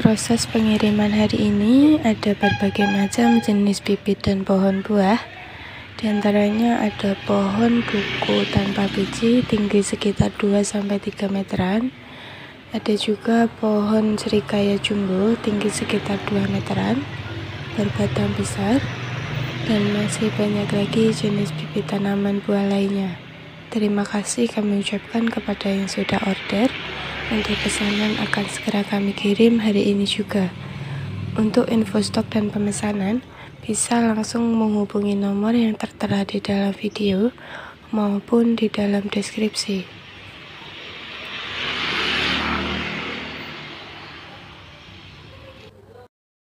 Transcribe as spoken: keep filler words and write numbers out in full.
Proses pengiriman hari ini ada berbagai macam jenis bibit dan pohon buah. Di antaranya ada pohon duku tanpa biji tinggi sekitar dua sampai tiga meteran. Ada juga pohon serikaya jumbo tinggi sekitar dua meteran, berbatang besar, dan masih banyak lagi jenis bibit tanaman buah lainnya. Terima kasih kami ucapkan kepada yang sudah order. Untuk pesanan akan segera kami kirim hari ini juga. Untuk info stok dan pemesanan, bisa langsung menghubungi nomor yang tertera di dalam video maupun di dalam deskripsi.